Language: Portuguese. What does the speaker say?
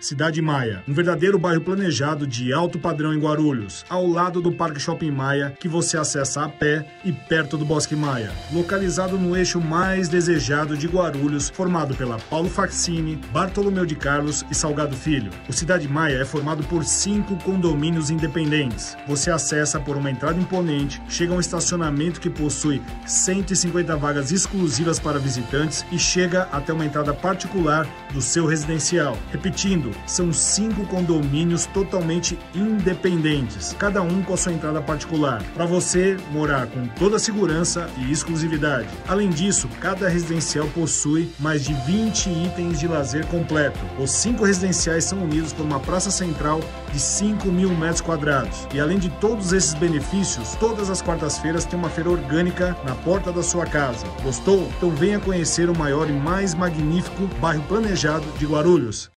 Cidade Maia, um verdadeiro bairro planejado de alto padrão em Guarulhos, ao lado do Parque Shopping Maia, que você acessa a pé e perto do Bosque Maia. Localizado no eixo mais desejado de Guarulhos, formado pela Paulo Faxini, Bartolomeu de Carlos e Salgado Filho. O Cidade Maia é formado por 5 condomínios independentes. Você acessa por uma entrada imponente, chega a um estacionamento que possui 150 vagas exclusivas para visitantes e chega até uma entrada particular do seu residencial. Repetindo, são 5 condomínios totalmente independentes, cada um com a sua entrada particular, para você morar com toda a segurança e exclusividade. Além disso, cada residencial possui mais de 20 itens de lazer completo. Os 5 residenciais são unidos por uma praça central de 5.000 metros quadrados. E além de todos esses benefícios, todas as quartas-feiras tem uma feira orgânica na porta da sua casa. Gostou? Então venha conhecer o maior e mais magnífico bairro planejado de Guarulhos.